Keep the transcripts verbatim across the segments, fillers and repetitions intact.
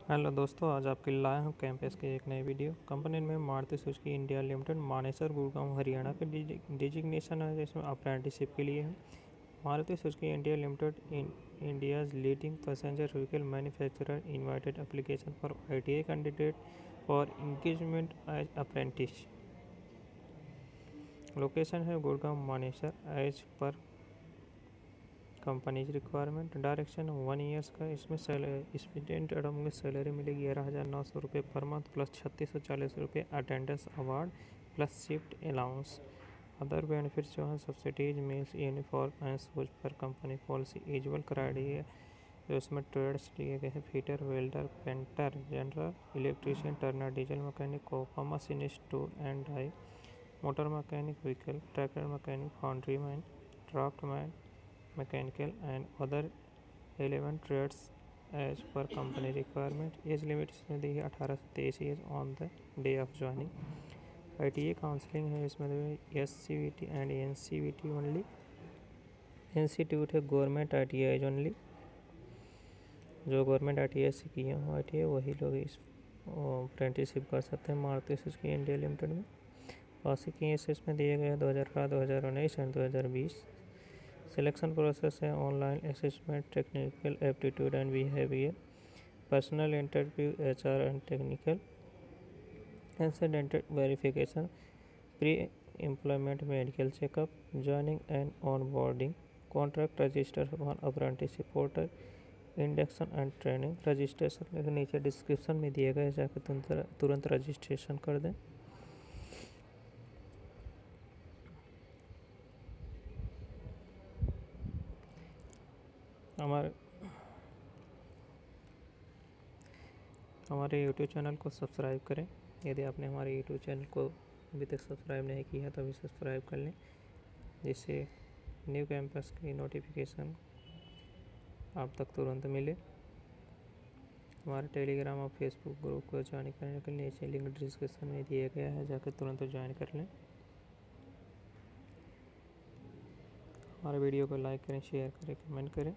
Hello दोस्तों, आज आपके लिए लाया हूँ कैंपस की एक नई वीडियो। कंपनी में Maruti Suzuki India limited Manesar Gurgaon Haryana के डिजिग्नेशन है, जिसमें अप्रेंटिसशिप के लिए है। Maruti Suzuki India limited in India's leading passenger vehicle manufacturer invited application for I T I candidate for engagement as apprentice. Location है Gurgaon Manesar as per company's requirement. Direction one years का इसमें salary student एडम में salary मिलेगी ग्यारह हज़ार नौ सौ रुपये पर मंथ प्लस छत्तीस सौ चालीस रुपये attendance award plus shift allowance. Other benefits जो हैं subsidies meals uniform and shoes per company policy usual criteria जो इसमें ट्रेड्स लिए गए हैं fitter welder painter general electrician turner diesel mechanic COPA machinist tool and die motor mechanic vehicle tractor mechanic foundry man draft man mechanical and other relevant trades as per company requirement. Age limit इसमें दी है अठारह से तेईस years on the day of joining. I T I counselling है इसमें S C V T and N C V T only. Institute है government I T I only. जो गवर्नमेंट आई टी आई से किए हों आई टी आई वही लोग इस अप्रेंटिसशिप कर सकते हैं मारुति सुजुकी इंडिया लिमिटेड में। पासिंग ईयर्स इसमें दिए गए हैं दो हज़ार अठारह दो हज़ार उन्नीस एंड दो हज़ार बीस। सिलेक्शन प्रोसेस है online assessment technical aptitude and behaviour personal interview H R and technical incidental verification pre employment medical checkup joining and on boarding contract register on apprenticeship portal induction and training registration लेकिन नीचे description में दिए गए जाकर तुरंत तुरंत registration कर दें। हमारे हमारे यूट्यूब चैनल को सब्सक्राइब करें। यदि आपने हमारे यूट्यूब चैनल को अभी तक सब्सक्राइब नहीं किया तो अभी सब्सक्राइब कर लें, जिससे न्यू कैंपस की नोटिफिकेशन आप तक तुरंत मिले। हमारे टेलीग्राम और फेसबुक ग्रुप को ज्वाइन करने के लिए नीचे लिंक डिस्क्रिप्शन में दिया गया है, जाकर तुरंत ज्वाइन कर लें। हमारे वीडियो को लाइक करें, शेयर करें, कमेंट करें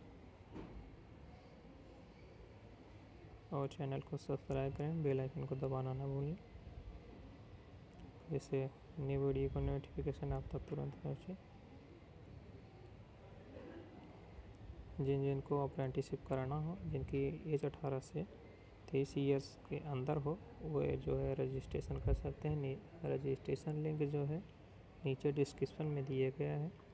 और चैनल को सब्सक्राइब करें। बेल आइकन को दबाना ना भूलें, जिससे न्यू वीडियो का नोटिफिकेशन आप तक तुरंत पहुँचे। जिन जिन को अप्रेंटिसशिप कराना हो, जिनकी एज अठारह से तेईस ईयर्स के अंदर हो, वो जो है रजिस्ट्रेशन कर सकते हैं। रजिस्ट्रेशन लिंक जो है नीचे डिस्क्रिप्शन में दिया गया है।